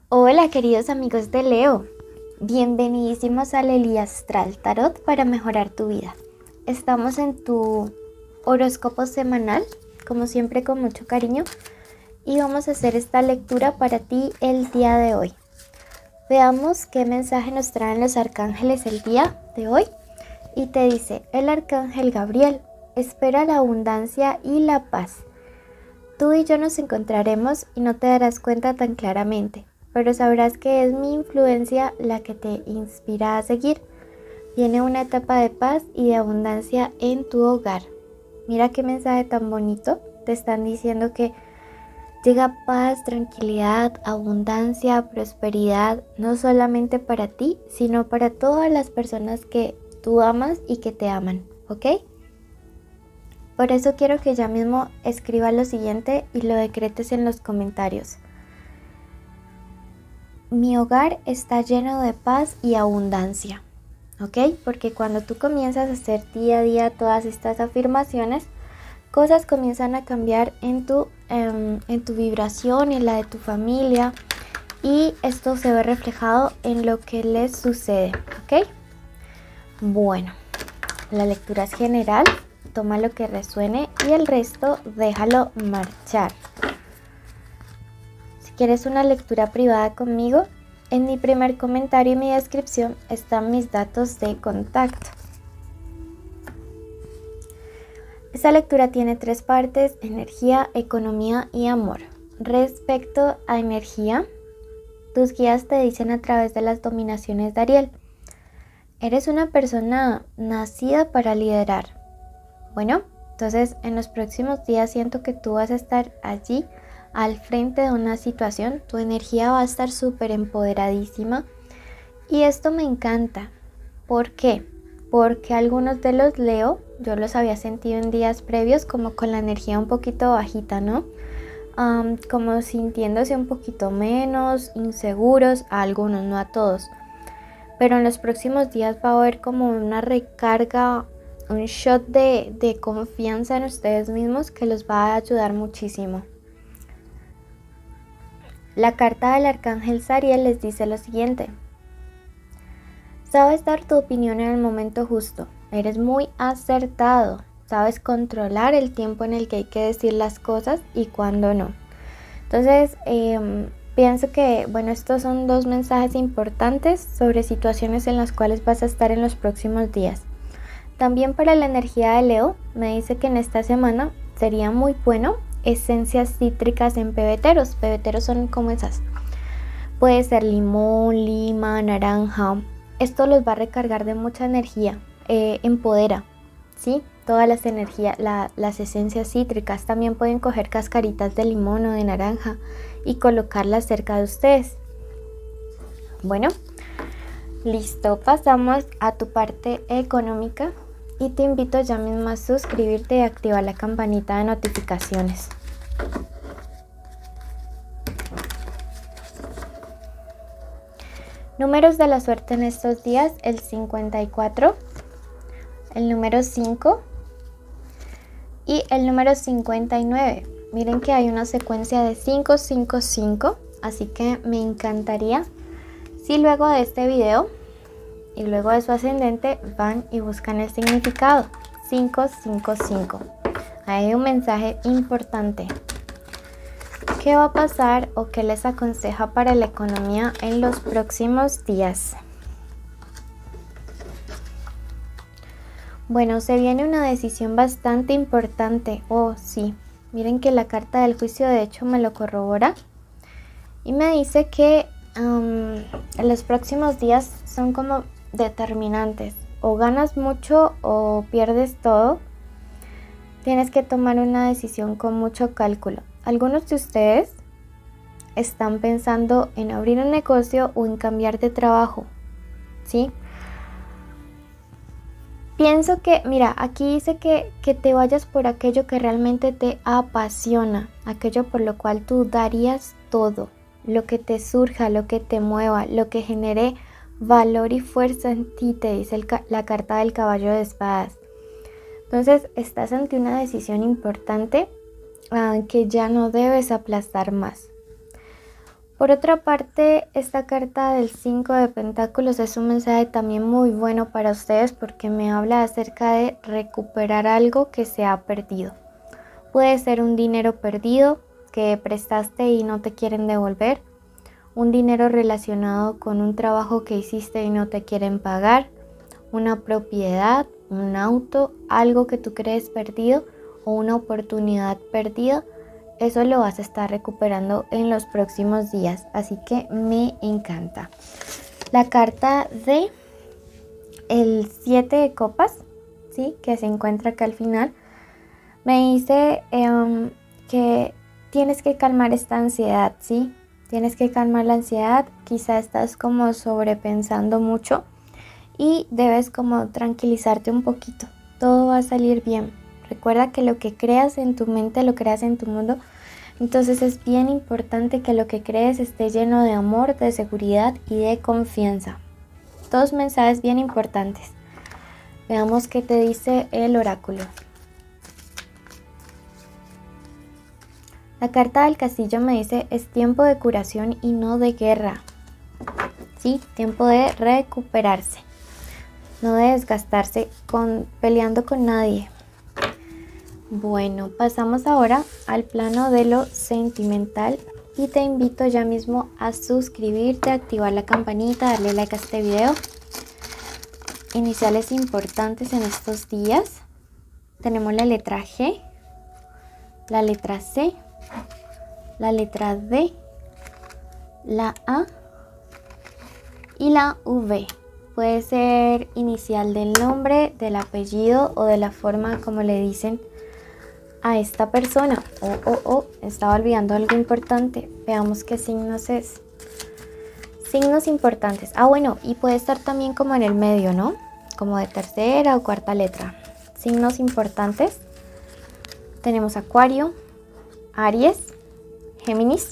Hola queridos amigos de Leo, bienvenidísimos al Elías Astral Tarot para mejorar tu vida. Estamos en tu horóscopo semanal, como siempre con mucho cariño, y vamos a hacer esta lectura para ti el día de hoy. Veamos qué mensaje nos traen los arcángeles el día de hoy. Y te dice, el arcángel Gabriel, espera la abundancia y la paz. Tú y yo nos encontraremos y no te darás cuenta tan claramente, pero sabrás que es mi influencia la que te inspira a seguir. Viene una etapa de paz y de abundancia en tu hogar. Mira qué mensaje tan bonito. Te están diciendo que llega paz, tranquilidad, abundancia, prosperidad, no solamente para ti, sino para todas las personas que tú amas y que te aman, ¿ok? Por eso quiero que ya mismo escribas lo siguiente y lo decretes en los comentarios. Mi hogar está lleno de paz y abundancia, ¿ok? Porque cuando tú comienzas a hacer día a día todas estas afirmaciones, cosas comienzan a cambiar en tu vibración, en la de tu familia, y esto se ve reflejado en lo que les sucede, ¿ok? Bueno, la lectura es general, toma lo que resuene y el resto déjalo marchar. Si quieres una lectura privada conmigo, en mi primer comentario y mi descripción están mis datos de contacto. Esta lectura tiene 3 partes: energía, economía y amor. Respecto a energía, tus guías te dicen a través de las dominaciones de Ariel: eres una persona nacida para liderar. Bueno, entonces en los próximos días siento que tú vas a estar allí al frente de una situación. Tu energía va a estar súper empoderadísima y esto me encanta. ¿Por qué? Porque algunos de los Leo, yo los había sentido en días previos como con la energía un poquito bajita, ¿no? Como sintiéndose un poquito menos, inseguros, a algunos, no a todos. Pero en los próximos días va a haber como una recarga, un shot de confianza en ustedes mismos que los va a ayudar muchísimo. La carta del arcángel Zariel les dice lo siguiente: sabes dar tu opinión en el momento justo, eres muy acertado, sabes controlar el tiempo en el que hay que decir las cosas y cuándo no. Entonces, pienso que, bueno, estos son 2 mensajes importantes sobre situaciones en las cuales vas a estar en los próximos días. También para la energía de Leo, me dice que en esta semana sería muy bueno esencias cítricas en pebeteros. Pebeteros son como esas. Puede ser limón, lima, naranja. Esto los va a recargar de mucha energía. Empodera, ¿sí? Todas las energías, las esencias cítricas. También pueden coger cascaritas de limón o de naranja y colocarlas cerca de ustedes. Bueno, listo. Pasamos a tu parte económica. Y te invito ya mismo a suscribirte y activar la campanita de notificaciones. Números de la suerte en estos días: el 54, el número 5 y el número 59. Miren que hay una secuencia de 5, 5, 5, así que me encantaría si luego de este video y luego de su ascendente van y buscan el significado. 555. Hay un mensaje importante. ¿Qué va a pasar o qué les aconseja para la economía en los próximos días? Bueno, se viene una decisión bastante importante. Oh, sí. Miren que la carta del juicio de hecho me lo corrobora. Y me dice que en los próximos días son como determinantes: o ganas mucho o pierdes todo. Tienes que tomar una decisión con mucho cálculo. Algunos de ustedes están pensando en abrir un negocio o en cambiar de trabajo, ¿sí? Pienso que, mira, aquí dice que te vayas por aquello que realmente te apasiona, aquello por lo cual tú darías todo, lo que te surja, lo que te mueva, lo que genere valor y fuerza en ti, te dice la carta del caballo de espadas. Entonces estás ante una decisión importante que ya no debes aplastar más. Por otra parte, esta carta del 5 de Pentáculos es un mensaje también muy bueno para ustedes porque me habla acerca de recuperar algo que se ha perdido. Puede ser un dinero perdido que prestaste y no te quieren devolver, un dinero relacionado con un trabajo que hiciste y no te quieren pagar, una propiedad, un auto, algo que tú crees perdido o una oportunidad perdida. Eso lo vas a estar recuperando en los próximos días, así que me encanta. La carta de el 7 de copas, ¿sí? Que se encuentra acá al final, me dice que tienes que calmar esta ansiedad, ¿sí? Tienes que calmar la ansiedad, quizá estás como sobrepensando mucho y debes como tranquilizarte un poquito. Todo va a salir bien. Recuerda que lo que creas en tu mente lo creas en tu mundo. Entonces es bien importante que lo que crees esté lleno de amor, de seguridad y de confianza. Dos mensajes bien importantes. Veamos qué te dice el oráculo. La carta del castillo me dice es tiempo de curación y no de guerra. Sí, tiempo de recuperarse. No de desgastarse peleando con nadie. Bueno, pasamos ahora al plano de lo sentimental y te invito ya mismo a suscribirte, activar la campanita, darle like a este video. Iniciales importantes en estos días. Tenemos la letra G, la letra C, la letra D, la A y la V. Puede ser inicial del nombre, del apellido o de la forma como le dicen a esta persona. Estaba olvidando algo importante. Veamos qué signos es. Signos importantes. Bueno, y puede estar también como en el medio, ¿no? Como de tercera o cuarta letra. Signos importantes. Tenemos Acuario, Aries, Géminis,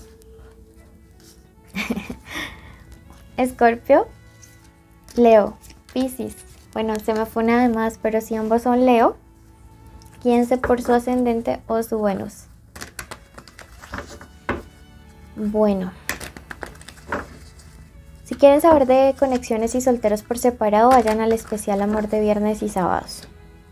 Escorpio, Leo, Piscis. Bueno, se me fue una de más, pero si ambos son Leo, guíense por su ascendente o su Venus. Bueno, si quieren saber de conexiones y solteros por separado, vayan al especial amor de viernes y sábados.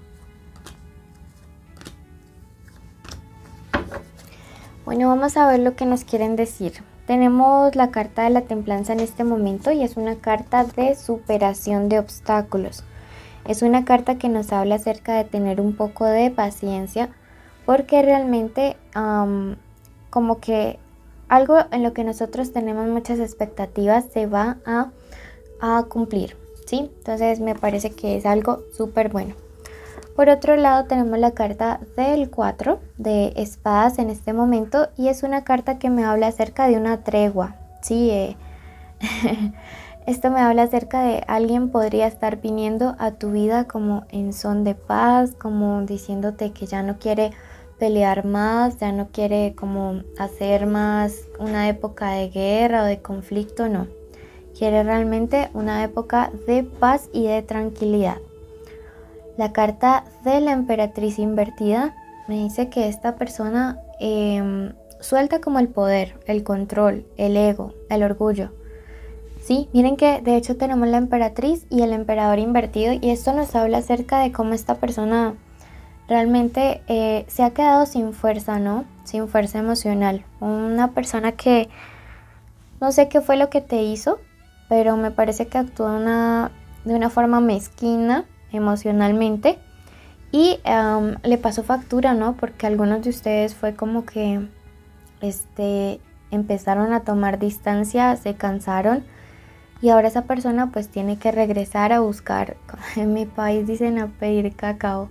Bueno, vamos a ver lo que nos quieren decir. Tenemos la carta de la templanza en este momento y es una carta de superación de obstáculos. Es una carta que nos habla acerca de tener un poco de paciencia porque realmente como que algo en lo que nosotros tenemos muchas expectativas se va a cumplir, ¿sí? Entonces me parece que es algo súper bueno. Por otro lado tenemos la carta del 4 de espadas en este momento y es una carta que me habla acerca de una tregua, ¿sí? Esto me habla acerca de alguien podría estar viniendo a tu vida como en son de paz, como diciéndote que ya no quiere pelear más, ya no quiere como hacer más una época de guerra o de conflicto, no. Quiere realmente una época de paz y de tranquilidad. La carta de la emperatriz invertida me dice que esta persona suelta como el poder, el control, el ego, el orgullo. Sí, miren que de hecho tenemos la emperatriz y el emperador invertido y esto nos habla acerca de cómo esta persona realmente se ha quedado sin fuerza, ¿no? Sin fuerza emocional. Una persona que no sé qué fue lo que te hizo, pero me parece que actuó de una forma mezquina emocionalmente y le pasó factura, ¿no? Porque algunos de ustedes fue como que empezaron a tomar distancia, se cansaron y ahora esa persona pues tiene que regresar a buscar, en mi país dicen a pedir cacao,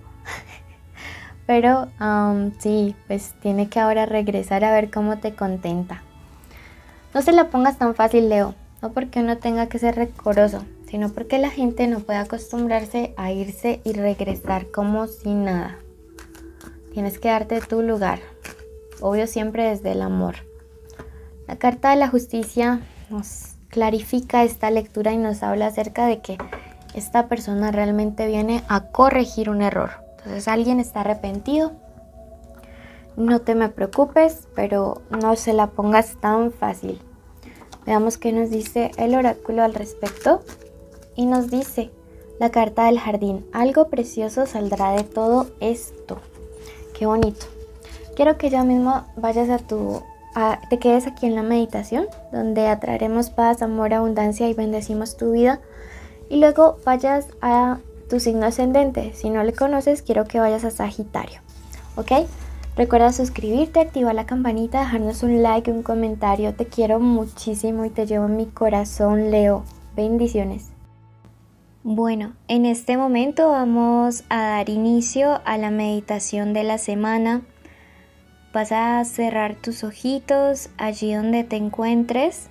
pero sí, pues tiene que ahora regresar a ver cómo te contenta. No se la pongas tan fácil, Leo, no porque uno tenga que ser rencoroso, sino porque la gente no puede acostumbrarse a irse y regresar como si nada. Tienes que darte tu lugar, obvio siempre desde el amor. La carta de la justicia nos clarifica esta lectura y nos habla acerca de que esta persona realmente viene a corregir un error. Entonces alguien está arrepentido, no te me preocupes, pero no se la pongas tan fácil. Veamos qué nos dice el oráculo al respecto. Y nos dice la carta del jardín: algo precioso saldrá de todo esto. Qué bonito. Quiero que ya mismo vayas te quedes aquí en la meditación, donde atraeremos paz, amor, abundancia y bendecimos tu vida. Y luego vayas a tu signo ascendente. Si no le conoces, quiero que vayas a Sagitario. ¿Ok? Recuerda suscribirte, activar la campanita, dejarnos un like, un comentario. Te quiero muchísimo y te llevo en mi corazón, Leo. Bendiciones. Bueno, en este momento vamos a dar inicio a la meditación de la semana. Vas a cerrar tus ojitos allí donde te encuentres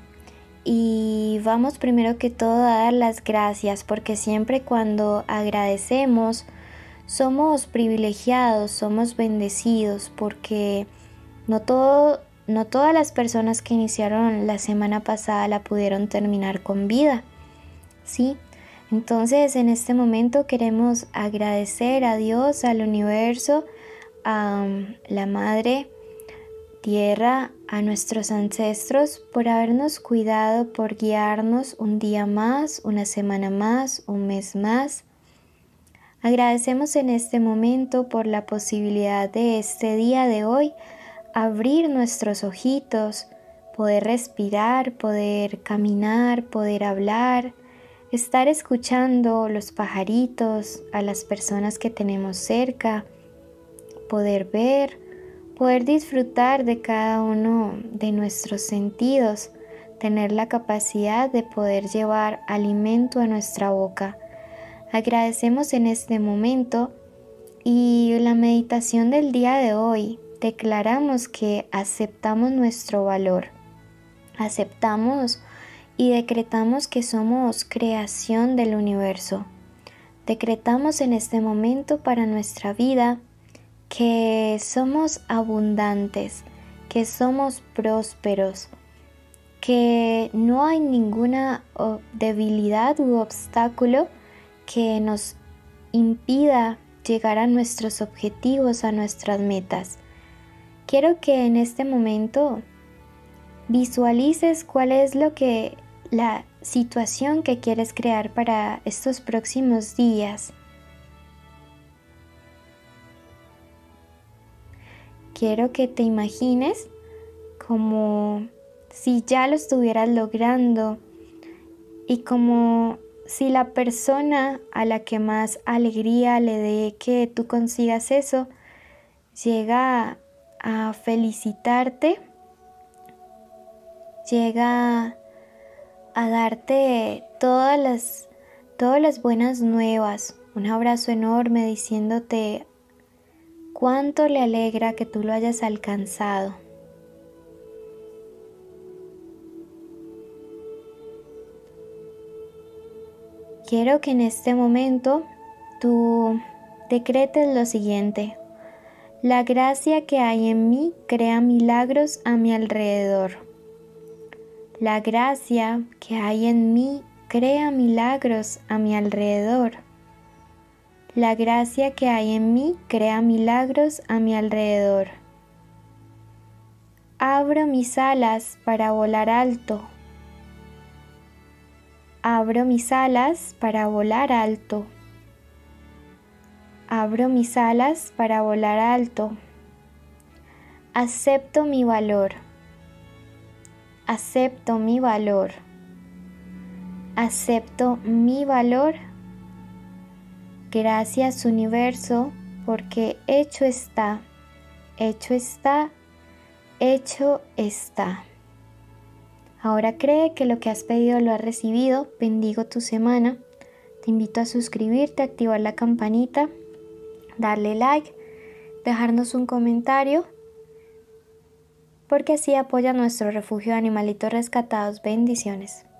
y vamos primero que todo a dar las gracias, porque siempre cuando agradecemos somos privilegiados, somos bendecidos, porque no todas las personas que iniciaron la semana pasada la pudieron terminar con vida, ¿sí? Entonces en este momento queremos agradecer a Dios, al universo, a la Madre Tierra, a nuestros ancestros por habernos cuidado, por guiarnos un día más, una semana más, un mes más. Agradecemos en este momento por la posibilidad de este día de hoy abrir nuestros ojitos, poder respirar, poder caminar, poder hablar, estar escuchando los pajaritos, a las personas que tenemos cerca, poder ver, poder disfrutar de cada uno de nuestros sentidos, tener la capacidad de poder llevar alimento a nuestra boca. Agradecemos en este momento y la meditación del día de hoy declaramos que aceptamos nuestro valor, aceptamos y decretamos que somos creación del universo. Decretamos en este momento para nuestra vida que somos abundantes, que somos prósperos, que no hay ninguna debilidad u obstáculo que nos impida llegar a nuestros objetivos, a nuestras metas. Quiero que en este momento visualices cuál es la situación que quieres crear para estos próximos días. Quiero que te imagines como si ya lo estuvieras logrando y como si la persona a la que más alegría le dé que tú consigas eso llega a felicitarte, llega a darte todas las buenas nuevas, un abrazo enorme diciéndote cuánto le alegra que tú lo hayas alcanzado. Quiero que en este momento tú decretes lo siguiente: la gracia que hay en mí crea milagros a mi alrededor. La gracia que hay en mí crea milagros a mi alrededor. La gracia que hay en mí crea milagros a mi alrededor. Abro mis alas para volar alto. Abro mis alas para volar alto. Abro mis alas para volar alto. Acepto mi valor. Acepto mi valor. Acepto mi valor. Gracias, universo, porque hecho está, hecho está, hecho está. Ahora cree que lo que has pedido lo has recibido. Bendigo tu semana. Te invito a suscribirte, activar la campanita, darle like, dejarnos un comentario, porque así apoya nuestro refugio de animalitos rescatados. Bendiciones.